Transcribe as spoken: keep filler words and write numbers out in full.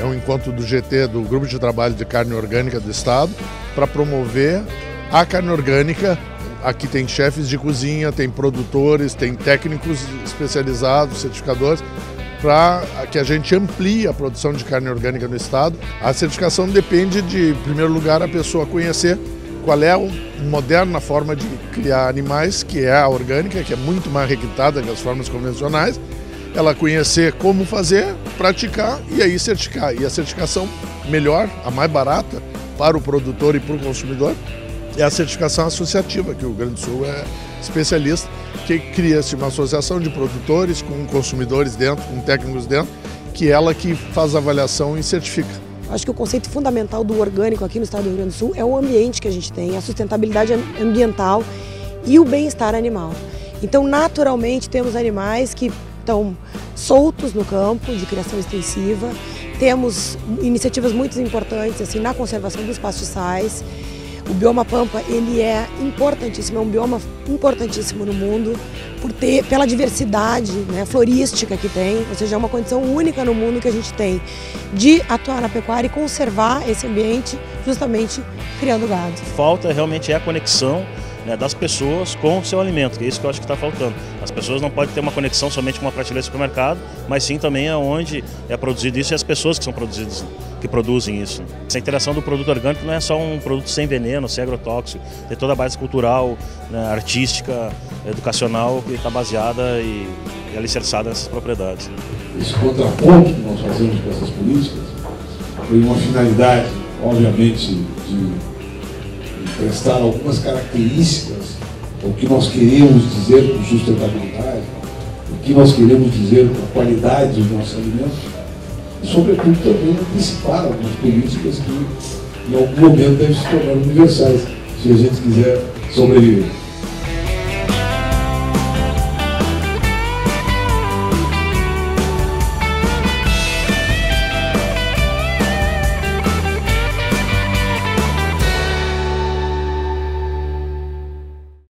um encontro do G T, do Grupo de Trabalho de Carne Orgânica do Estado, para promover a carne orgânica. Aqui tem chefes de cozinha, tem produtores, tem técnicos especializados, certificadores, para que a gente amplie a produção de carne orgânica no estado. A certificação depende de, em primeiro lugar, a pessoa conhecer qual é a moderna forma de criar animais, que é a orgânica, que é muito mais requintada que as formas convencionais. Ela conhecer como fazer, praticar e aí certificar. E a certificação melhor, a mais barata para o produtor e para o consumidor, é a certificação associativa, que o Rio Grande do Sul é especialista, que cria-se uma associação de produtores com consumidores dentro, com técnicos dentro, que é ela que faz a avaliação e certifica. Acho que o conceito fundamental do orgânico aqui no estado do Rio Grande do Sul é o ambiente que a gente tem, a sustentabilidade ambiental e o bem-estar animal. Então, naturalmente, temos animais que estão soltos no campo de criação extensiva, temos iniciativas muito importantes assim, na conservação dos pastiçais. O bioma Pampa ele é importantíssimo, é um bioma importantíssimo no mundo por ter, pela diversidade, né, florística que tem, ou seja, é uma condição única no mundo que a gente tem de atuar na pecuária e conservar esse ambiente justamente criando gado. Falta realmente é a conexão, né, das pessoas com o seu alimento, que é isso que eu acho que está faltando. As pessoas não podem ter uma conexão somente com uma prateleira de supermercado, mas sim também aonde é produzido isso e as pessoas que são produzidas, que produzem isso. Essa interação do produto orgânico não é só um produto sem veneno, sem agrotóxico, tem toda a base cultural, né, artística, educacional, que está baseada e, e alicerçada nessas propriedades. Esse contraponto que nós fazemos com essas políticas tem uma finalidade, obviamente, de prestar algumas características o que nós queremos dizer com sustentabilidade, o que nós queremos dizer com a qualidade dos nossos alimentos e, sobretudo, também antecipar algumas políticas que, em algum momento, devem se tornar universais, se a gente quiser sobreviver.